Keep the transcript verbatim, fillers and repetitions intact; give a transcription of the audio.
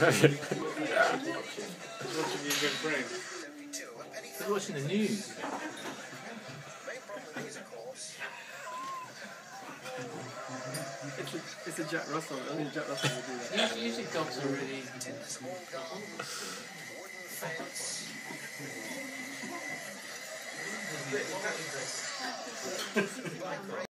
watching you get brain. They're watching the news. It's a, it's a Jack Russell. Only Jack Russell will do that. Usually, usually dogs are really...